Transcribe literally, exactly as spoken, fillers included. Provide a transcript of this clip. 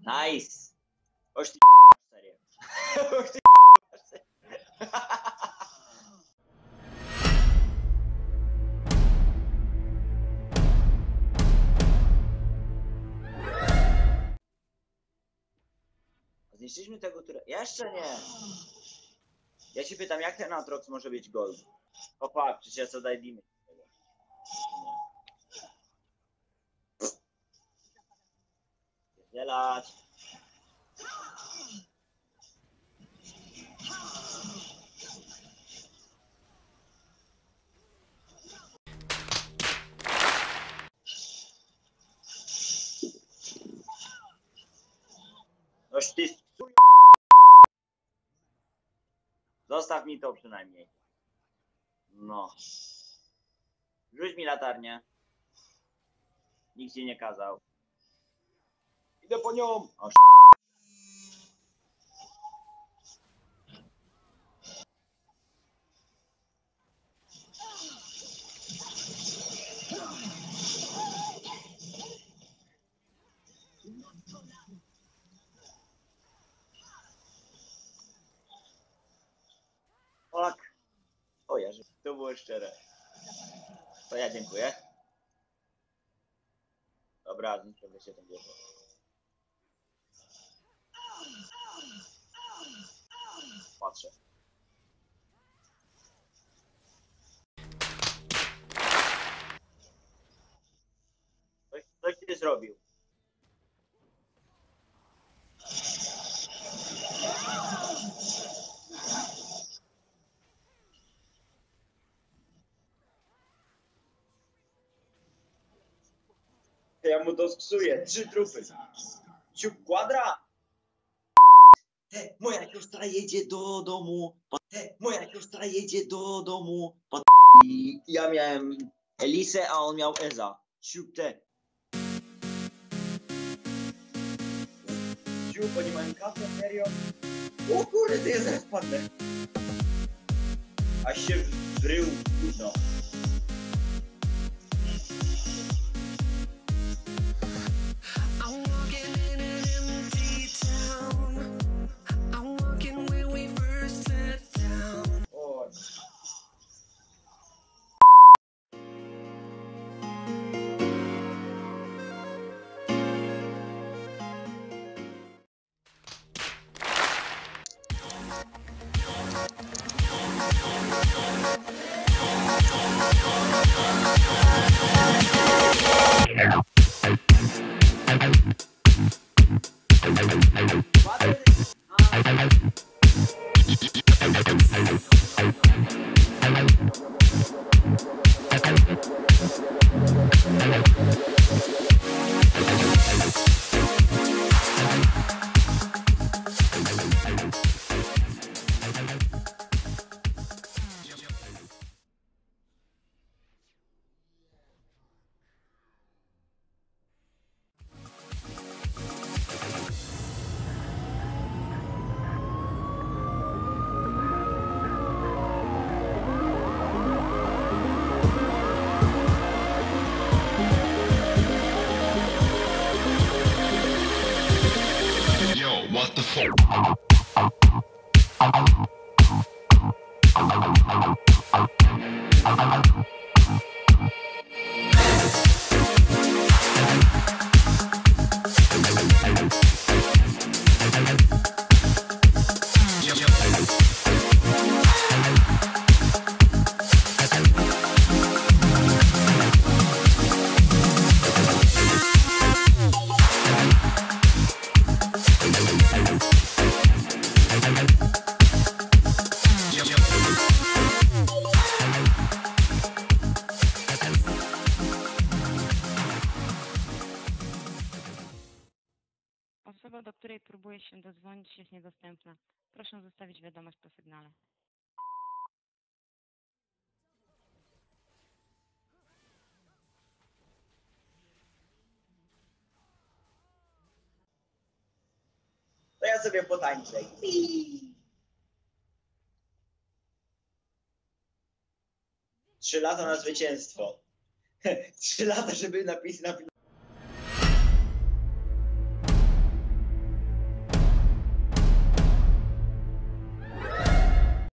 Nice! Oż ty serię. Oż ty serię. Zniszczyliśmy tego, które... Jeszcze nie! Ja ci pytam, jak ten Atrox może być gold? O fuck, przecież ja co daj dimy. Zjelać. Noż ty suj... Zostaw mi to przynajmniej. No. Rzuć mi latarnię. Nikt ci nie kazał. Idę po nią! O, sz... Fuck. O, ja, że to było szczere. To ja dziękuję. Dobra, zniszczymy się tą wieżą. Patrzę. Coś, coś ty zrobił. Ja mu to sksuję. Trzy trupy. Ciup kwadra. He, moja siostra jedzie do domu. He, moja siostra jedzie do domu. I ja miałem Elisę, a on miał Eza. Ciup te. Ciup, oni mają kasę, serio? O kurde, to ja zaraz padnę. Aż się wrył gówno. What the fuck? Osoba, do której próbuje się dodzwonić, jest niedostępna. Proszę zostawić wiadomość po sygnale. To ja sobie potańczę. Trzy lata na zwycięstwo. Trzy lata, żeby napisać.